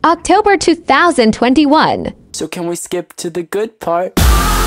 October 2021. So can we skip to the good part?